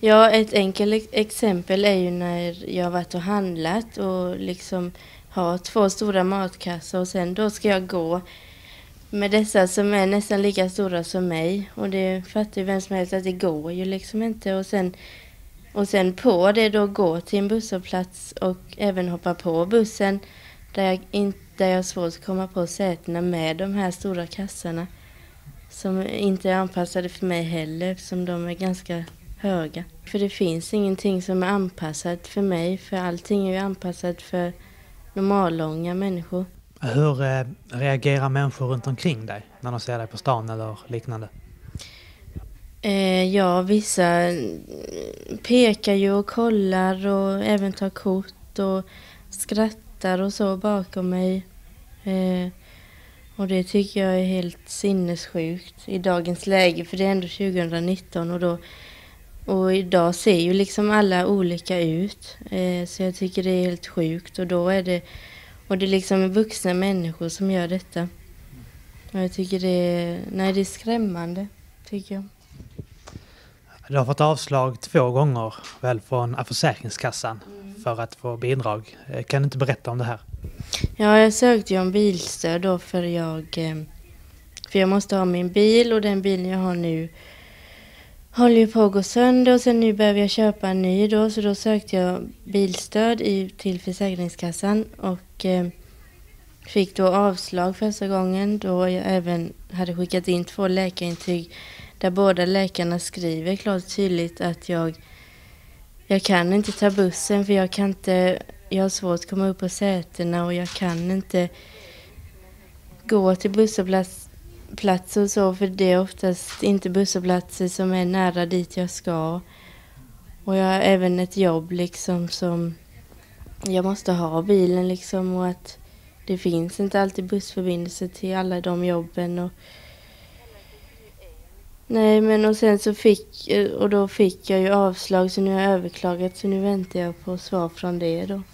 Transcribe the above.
Ja, ett enkelt exempel är ju när jag har varit och handlat och liksom har 2 stora matkassar och sen då ska jag gå med dessa som är nästan lika stora som mig. Och det fattar ju vem som helst att det går ju liksom inte. Och sen på det då gå till en busshållplats och även hoppa på bussen där jag har svårt att komma på sätena med de här stora kassarna. Som inte är anpassade för mig heller eftersom de är ganska höga. För det finns ingenting som är anpassat för mig, för allting är ju anpassat för normallånga människor. Hur reagerar människor runt omkring dig när de ser dig på stan eller liknande? Ja, vissa pekar ju och kollar och även tar kort och skrattar och så bakom mig. Och det tycker jag är helt sinnessjukt i dagens läge, för det är ändå 2019 och idag ser ju liksom alla olika ut. Så jag tycker det är helt sjukt och det är liksom vuxna människor som gör detta. Och jag tycker det är skrämmande, tycker jag. Du har fått avslag 2 gånger väl från Försäkringskassan för att få bidrag. Kan du inte berätta om det här? Ja, jag sökte ju om bilstöd då för jag måste ha min bil och den bilen jag har nu håller ju på att gå sönder och sen nu behöver jag köpa en ny då, så då sökte jag bilstöd till Försäkringskassan och fick då avslag första gången då jag även hade skickat in 2 läkarintyg där båda läkarna skriver klart och tydligt att jag kan inte ta bussen för jag har svårt att komma upp på sätena och jag kan inte gå till busshållplatser och så, för det är oftast inte busshållplatser som är nära dit jag ska. Och jag har även ett jobb liksom som jag måste ha bilen liksom, och att det finns inte alltid bussförbindelse till alla de jobben. Och sen så fick jag ju avslag, så nu har jag överklagat, så nu väntar jag på svar från det då.